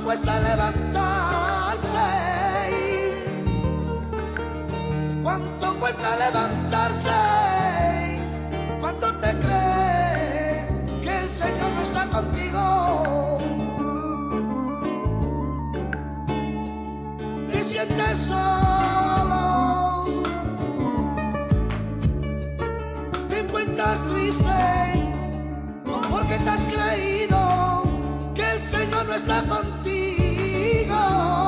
cuesta levantarse, cuánto cuesta levantarse, cuánto te crees que el Señor no está contigo. Te sientes solo, te encuentras triste, porque te has creído que el Señor no está contigo.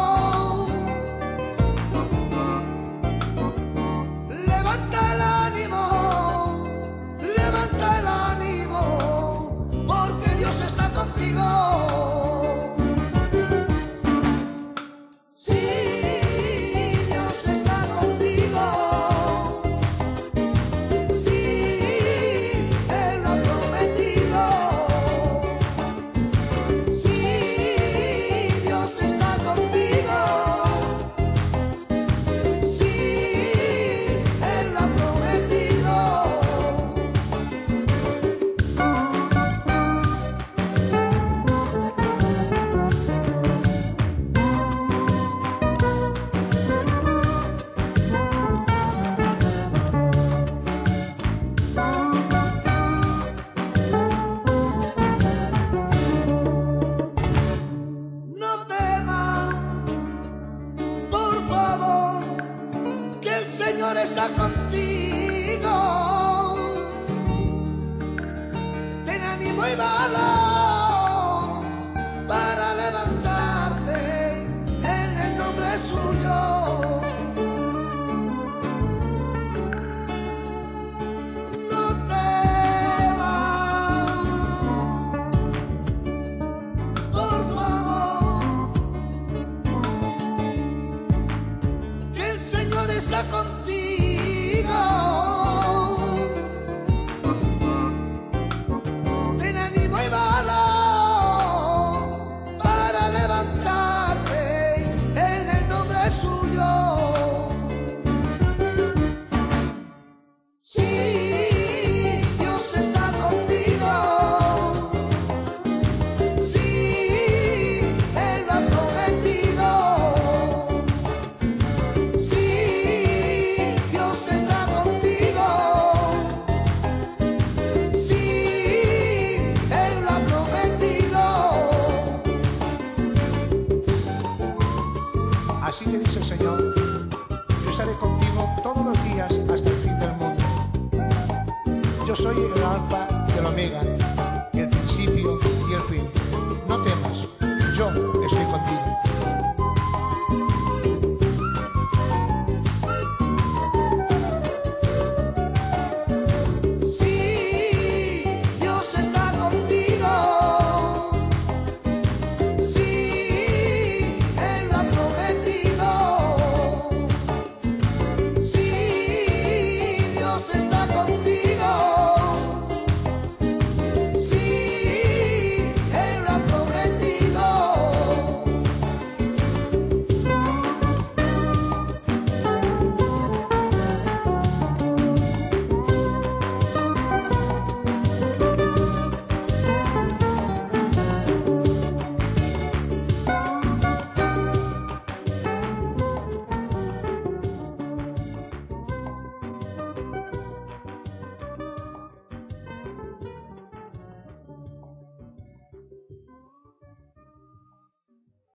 Levanta el ánimo, levanta el ánimo, porque Dios está contigo. Sí, Dios está contigo. Sí, Él lo ha prometido. Sí, Dios está contigo. Sí, Él lo ha prometido. No temas, por favor, que el Señor está contigo. Ten ánimo y valor para levantarte en el nombre suyo. No temas, por favor, que el Señor está contigo. Ten ánimo y valor para levantarte en el nombre suyo. Sí, Dios está contigo. Sí, Él lo ha prometido. Sí, Dios está contigo. Sí, Él lo ha prometido. Así te dice el Señor: yo estaré contigo todos los días hasta el fin del mundo. Yo soy el Alfa y el Omega,